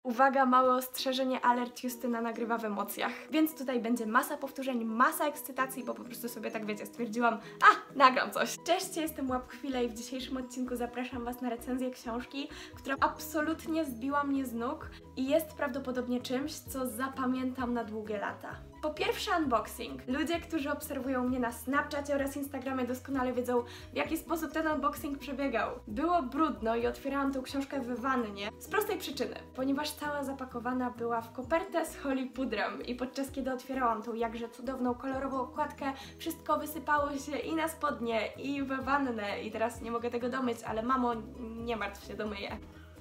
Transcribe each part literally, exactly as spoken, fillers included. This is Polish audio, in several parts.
Uwaga, małe ostrzeżenie, alert, Justyna nagrywa w emocjach. Więc tutaj będzie masa powtórzeń, masa ekscytacji, bo po prostu sobie tak wiecie, stwierdziłam, a, nagram coś. Cześć, ja jestem Łapchwila i w dzisiejszym odcinku zapraszam Was na recenzję książki, która absolutnie zbiła mnie z nóg i jest prawdopodobnie czymś, co zapamiętam na długie lata. Po pierwsze unboxing. Ludzie, którzy obserwują mnie na Snapchacie oraz Instagramie, doskonale wiedzą, w jaki sposób ten unboxing przebiegał. Było brudno i otwierałam tę książkę w wannie z prostej przyczyny, ponieważ cała zapakowana była w kopertę z Holly pudrem i podczas kiedy otwierałam tą jakże cudowną, kolorową okładkę, wszystko wysypało się i na spodnie, i we wannę i teraz nie mogę tego domyć, ale mamo, nie martw się, domyję.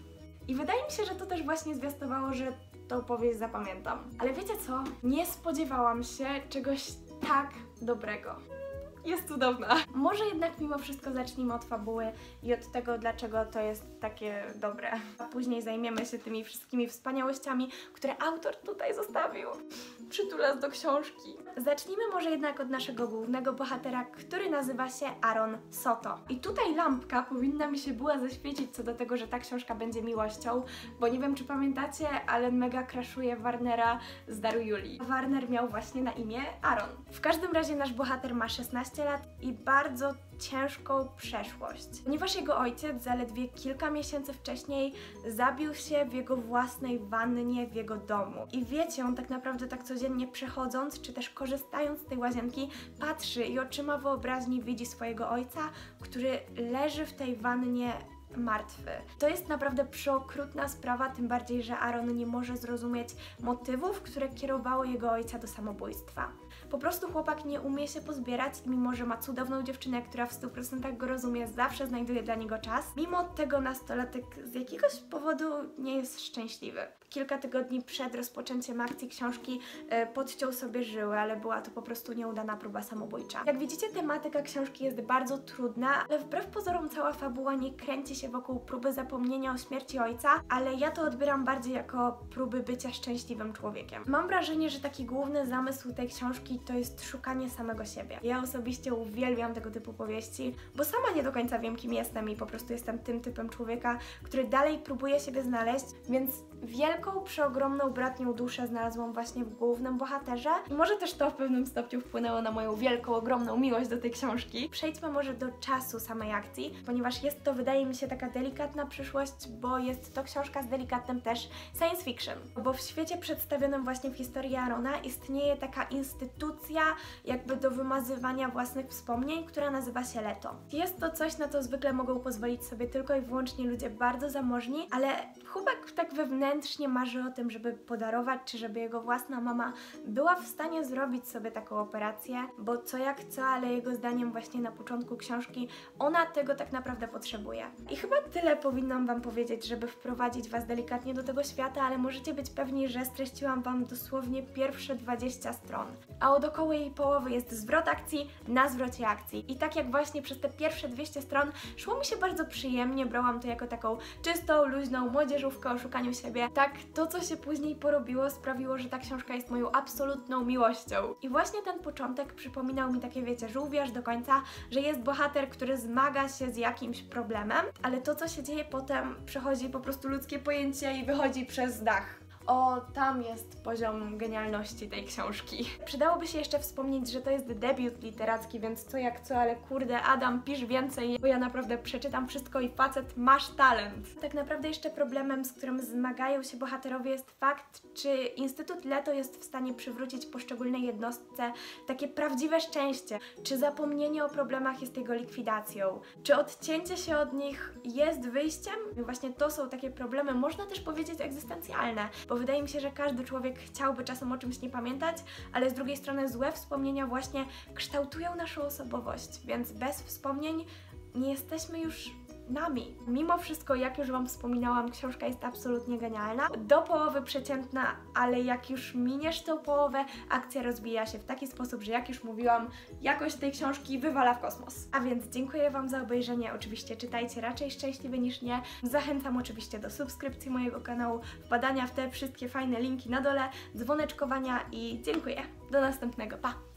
I wydaje mi się, że to też właśnie zwiastowało, że tą powieść zapamiętam. Ale wiecie co? Nie spodziewałam się czegoś tak dobrego. Jest cudowna. Może jednak mimo wszystko zacznijmy od fabuły i od tego, dlaczego to jest takie dobre. A później zajmiemy się tymi wszystkimi wspaniałościami, które autor tutaj zostawił. Przytulas do książki. Zacznijmy może jednak od naszego głównego bohatera, który nazywa się Aaron Soto. I tutaj lampka powinna mi się była zaświecić co do tego, że ta książka będzie miłością, bo nie wiem, czy pamiętacie, ale mega crashuje Warnera z Daru Julii. Warner miał właśnie na imię Aaron. W każdym razie nasz bohater ma szesnaście lat i bardzo ciężką przeszłość, ponieważ jego ojciec zaledwie kilka miesięcy wcześniej zabił się w jego własnej wannie w jego domu. I wiecie, on tak naprawdę tak codziennie przechodząc, czy też korzystając z tej łazienki, patrzy i oczyma wyobraźni widzi swojego ojca, który leży w tej wannie martwy. To jest naprawdę przeokrutna sprawa, tym bardziej, że Aaron nie może zrozumieć motywów, które kierowały jego ojca do samobójstwa. Po prostu chłopak nie umie się pozbierać i mimo, że ma cudowną dziewczynę, która w stu procentach go rozumie, zawsze znajduje dla niego czas, mimo tego nastolatek z jakiegoś powodu nie jest szczęśliwy. Kilka tygodni przed rozpoczęciem akcji książki e, podciął sobie żyły, ale była to po prostu nieudana próba samobójcza. Jak widzicie, tematyka książki jest bardzo trudna, ale wbrew pozorom cała fabuła nie kręci się wokół próby zapomnienia o śmierci ojca, ale ja to odbieram bardziej jako próby bycia szczęśliwym człowiekiem. Mam wrażenie, że taki główny zamysł tej książki to jest szukanie samego siebie. Ja osobiście uwielbiam tego typu powieści, bo sama nie do końca wiem, kim jestem i po prostu jestem tym typem człowieka, który dalej próbuje siebie znaleźć, więc wielką, przeogromną bratnią duszę znalazłam właśnie w głównym bohaterze i może też to w pewnym stopniu wpłynęło na moją wielką, ogromną miłość do tej książki. Przejdźmy może do czasu samej akcji, ponieważ jest to, wydaje mi się, taka delikatna przyszłość, bo jest to książka z delikatnym też science fiction, bo w świecie przedstawionym właśnie w historii Aarona istnieje taka instytucja jakby do wymazywania własnych wspomnień, która nazywa się Leto. Jest to coś, na co zwykle mogą pozwolić sobie tylko i wyłącznie ludzie bardzo zamożni, ale chłopak tak wewnętrznie marzy o tym, żeby podarować, czy żeby jego własna mama była w stanie zrobić sobie taką operację, bo co jak co, ale jego zdaniem właśnie na początku książki ona tego tak naprawdę potrzebuje. I chyba tyle powinnam Wam powiedzieć, żeby wprowadzić Was delikatnie do tego świata, ale możecie być pewni, że streściłam Wam dosłownie pierwsze dwadzieścia stron. A od około jej połowy jest zwrot akcji na zwrocie akcji. I tak jak właśnie przez te pierwsze dwieście stron szło mi się bardzo przyjemnie, brałam to jako taką czystą, luźną młodzieżówkę o szukaniu siebie, tak to, co się później porobiło, sprawiło, że ta książka jest moją absolutną miłością. I właśnie ten początek przypominał mi takie, wiecie, żółwierz do końca, że jest bohater, który zmaga się z jakimś problemem, ale to, co się dzieje potem, przechodzi po prostu ludzkie pojęcie i wychodzi przez dach. O, tam jest poziom genialności tej książki. Przydałoby się jeszcze wspomnieć, że to jest debiut literacki, więc co jak co, ale kurde, Adam, pisz więcej, bo ja naprawdę przeczytam wszystko i facet, masz talent. Tak naprawdę jeszcze problemem, z którym zmagają się bohaterowie, jest fakt, czy Instytut Leto jest w stanie przywrócić poszczególnej jednostce takie prawdziwe szczęście, czy zapomnienie o problemach jest jego likwidacją, czy odcięcie się od nich jest wyjściem? I właśnie to są takie problemy, można też powiedzieć egzystencjalne, bo wydaje mi się, że każdy człowiek chciałby czasem o czymś nie pamiętać, ale z drugiej strony złe wspomnienia właśnie kształtują naszą osobowość, więc bez wspomnień nie jesteśmy już nami. Mimo wszystko, jak już Wam wspominałam, książka jest absolutnie genialna. Do połowy przeciętna, ale jak już miniesz tę połowę, akcja rozwija się w taki sposób, że jak już mówiłam, jakość tej książki wywala w kosmos. A więc dziękuję Wam za obejrzenie. Oczywiście czytajcie raczej szczęśliwie niż nie. Zachęcam oczywiście do subskrypcji mojego kanału, wpadania w te wszystkie fajne linki na dole, dzwoneczkowania i dziękuję. Do następnego. Pa!